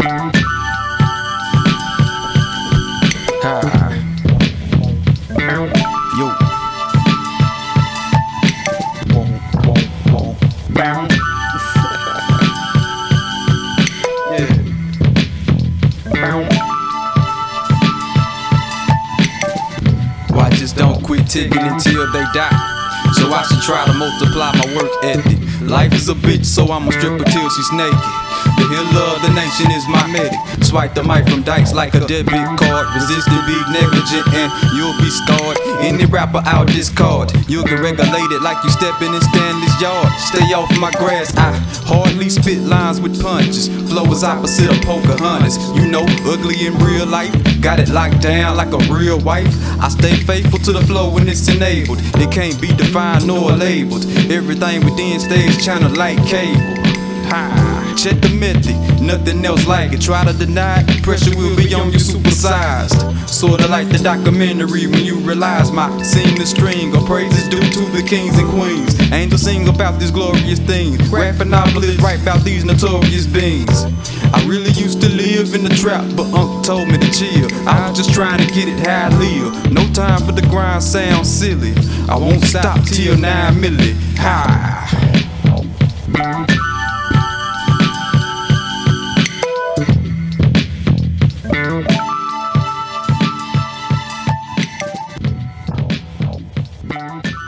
Ha. Yo. Bow. Yeah. Bow. Watchers don't quit ticking until they die. So I should try to multiply my work ethic. Life is a bitch, so I'ma strip her till she's naked. The healer of the nation is my medic. Swipe the mic from dikes like a debit card. Resist and be negligent and you'll be scarred. Any rapper out discard, you'll get regulated like you stepping in Stanley's yard. Stay off my grass, I hardly spit lines with punches. Flow is opposite of Pocahontas. You know, ugly in real life, got it locked down like a real wife. I stay faithful to the flow when it's enabled. It can't be defined nor labeled. Everything within stays channel like cable. Ha. Check the method, nothing else like it. Try to deny it, pressure will be on you supersized. Sorta like the documentary when you realize my seamless string of praises due to the kings and queens. Angels sing about these glorious things. Rapping novelists write about these notorious beings. I really used to live in the trap, but Uncle told me to chill. I was just trying to get it how I live. No time for the grind, sounds silly. I won't stop till 9 milli. Ha. Bow.